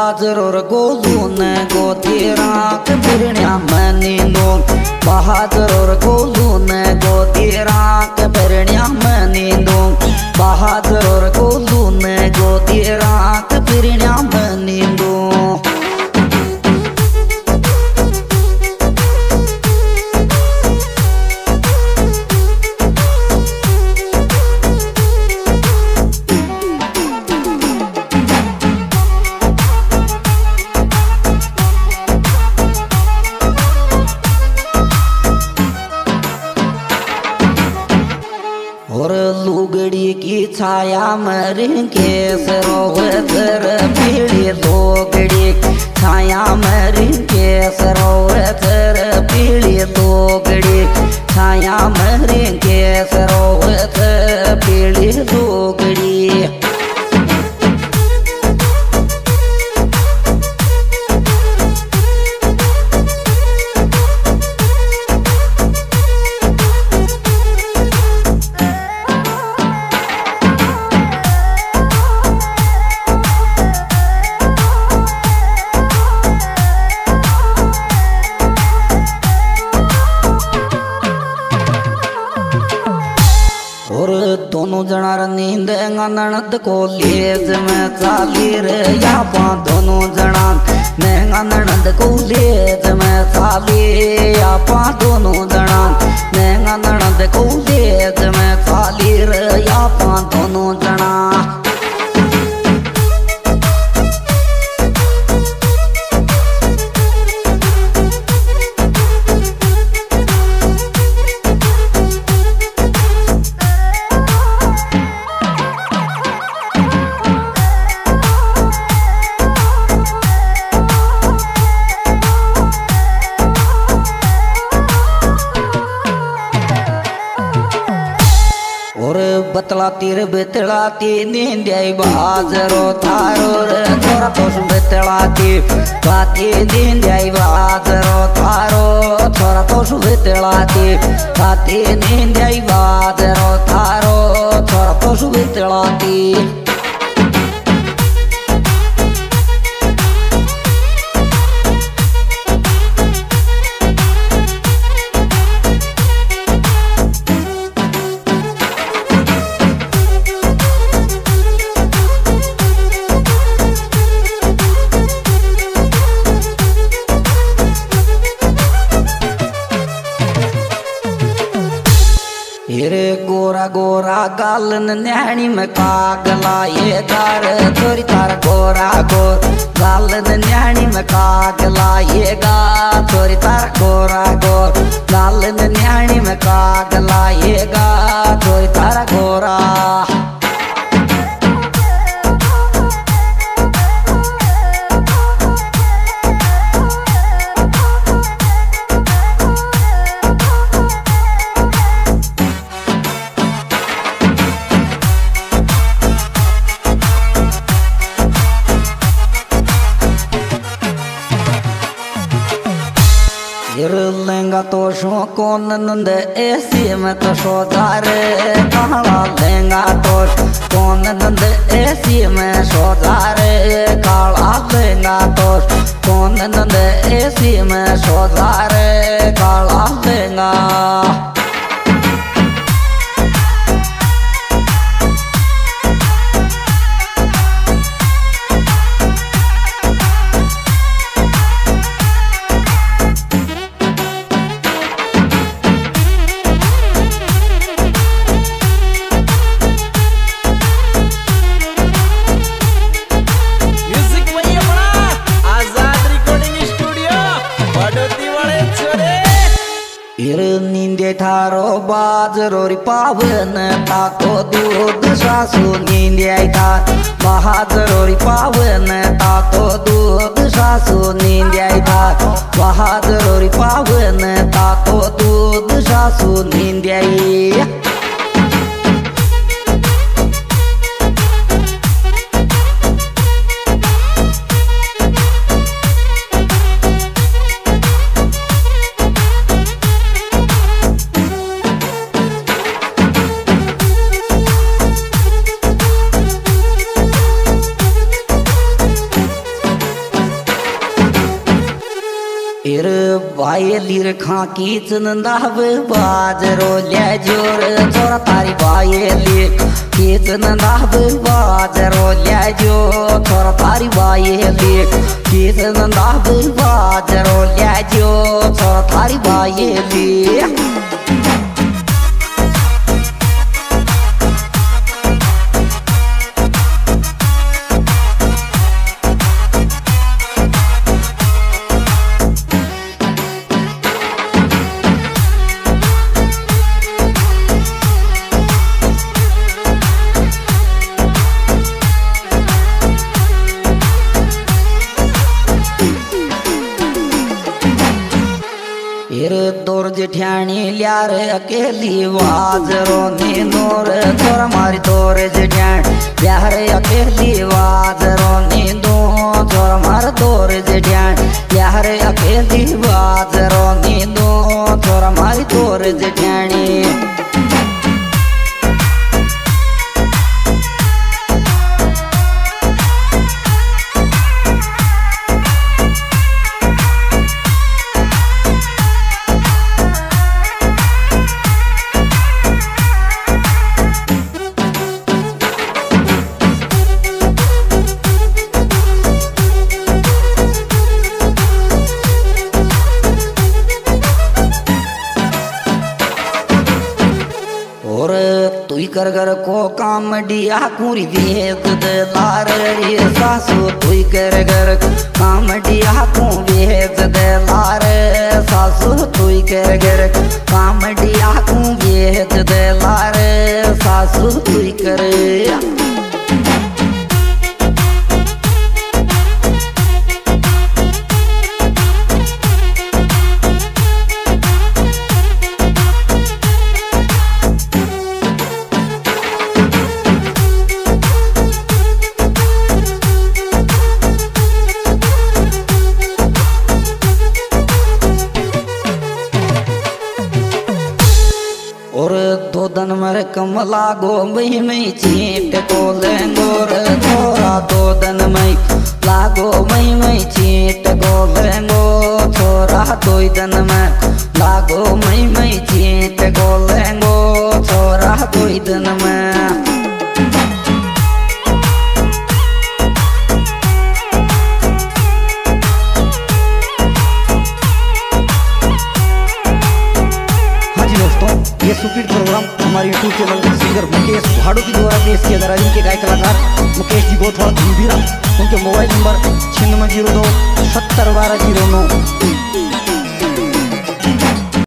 बाजरोर गोलून गोतीरा कबिरण्या मनीनो बाजरोर गोलून गोतीरा कबिरण्या मनीनो बाजरोर गोलून गोतीरा कबिरण्या मनीनो और लुगड़ी की छाया मरेंगे सरोवर पीड़ी लोगड़ी छाया मरेंगे सरोवर पीड़ी लोगड़ी छाया मरेंगे सरोवर पीड़ी लोगड़ी और दोनों जना नींद ननद को लेज में चाली रे यापा दोनों जना महंगा ननद को लेज में चाली यापा दोनों जना महंगा ननद को लेज में चाली रे यापा दोनों जना बतलाती रे बेतलाती नींद आई बाजरो थारो रे थोड़ा तो बेतलाती बाती नींद आई बाजरो थारो थोड़ा तो बेतलाती बाती नींद आई बाजरो थारो थोड़ा तो बेतलाती रे गोरा गोरा गालन न्याणी में कागला ये गार थोड़ी तार गोरा गोर गालन न्याणी में कागला ये गा थोड़ी तार गोरा गोर गालन न्याणी में कागला ये गा थोड़ी तार गोरा लेंगा तो शो कौन नंद ऐसी में तो सोदार काला लेंगा तो कौन नंद ऐसी में सोदार काला लेंगा तो कौन नंद ऐसी में सोदार काला लेंगा नींदे थारो बाजरो री पावन ताको दूध सासू नींदे था बाजरो री पावन ताको दूध सासू नींदे था बाजरो री पावन ताको दूध सासू नींदे लीर खा कीच नंदाव बाजरो ले जोर छोरा थारी बाये लीर कीच नंदाव बाजरो ले जो छोरा थारी बाये लीर कीच नंदाव बाजरो ले जो छोरा थारी बाये लीर तोर जेठानी लियार अकेली वाजरो ने नोर तोर मारी तोर जेठान लियार अकेली वाजरो ने दो तोर मार तोर जेठान लियार अकेली वाजरो ने दो तोर मारी तोर जेठानी कर कर को काम डिया कुरी भेज दे लार रे सासू तुई कर कर काम डिया को भेज दे लार सासू तुई कर कर काम डिया को भेज दे लार सासू तुई कर दो दन मर कमला गो मई मई चीट को लेंगोर छोरा दो दन मई लागो मई मई चीट को लेंगो छोरा दो दन में लागो मई मई चीट को लेंगो छोरा दो दन में ये सुपीट प्रोग्राम हमारे YouTube channel singer Mukesh Bhadu की द्वारा पेश किया जा रहा है। इनके गायक कलाकार मुकेश जी गोथवाड़ धूबीरा। उनके मोबाइल नंबर 9602 70 12 09।